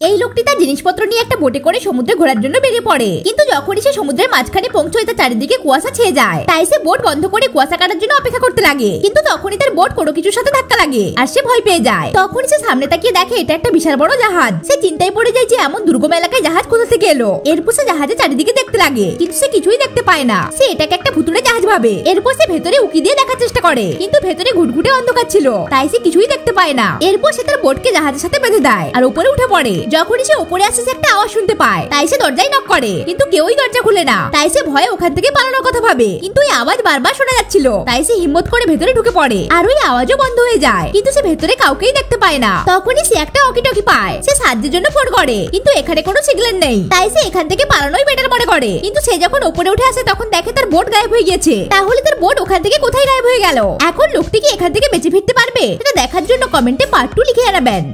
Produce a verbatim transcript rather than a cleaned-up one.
এই লোকটি তার জিনিসপত্র নিয়ে একটা বোটে করে সমুদ্রে ঘোরার জন্য বেরিয়ে পড়ে, কিন্তু যখনই সে সমুদ্রের মাঝখানে পৌঁছয় তার চারিদিকে কুয়াশা ছেয়ে যায়। তাই সে বোট বন্ধ করে কুয়াশা কাটার জন্য অপেক্ষা করতে লাগে, কিন্তু তখনই তার বোট কোনো কিছুর সাথে ধাক্কা লাগে আর সে ভয় পেয়ে যায়। তখনই সে সামনে তাকিয়ে দেখে এটা একটা বিশাল বড় জাহাজ। সে চিন্তায় পড়ে যায় যে এমন দুর্গম এলাকায় জাহাজ কোথা থেকে এলো। এরপর সে জাহাজে চারিদিকে দেখতে লাগে, কিন্তু সে কিছুই দেখতে পায় না। সে এটাকে একটা ভুতুড়ে জাহাজ ভাবে। এরপর সে ভেতরে উকি দিয়ে দেখার চেষ্টা করে, কিন্তু ভেতরে ঘুটঘুটে অন্ধকার ছিল, তাই সে কিছুই দেখতে পায় না। এরপর সে তার বোটকে জাহাজের সাথে বেঁধে দেয় আর উপরে উঠে পড়ে। যখনই সে উপরে আসে সে একটা আওয়াজ শুনতে পায়, তাই সে দরজায় নক করে, কিন্তু কেউই দরজা খুলে না। তাই সে ভয়ে ওখান থেকে পালানোর কথা ভাবে, কিন্তু এই আওয়াজ বারবার শোনা যাচ্ছিল। তাই সে হিম্মত করে ভেতরে ঢুকে পড়ে আর ওই আওয়াজও বন্ধ হয়ে যায়, কিন্তু সে ভেতরে কাউকেই দেখতে পায় না। তখনই সে একটা ওয়াকি-টকি পায়। সে সাহায্যের জন্য ফোন করে, কিন্তু এখানে কোনো সিগন্যাল নেই। তাই সে এখান থেকে পালানোই বেটার মনে করে, কিন্তু সে যখন উপরে উঠে আসে তখন দেখে তার বোট গায়েব হয়ে গেছে। তাহলে তার বোট ওখান থেকে কোথায় গায়েব হয়ে গেল? এখন লোকটি কি এখান থেকে বেঁচে ফিরতে পারবে? সেটা দেখার জন্য কমেন্টে পার্ট টু লিখে জানাবেন।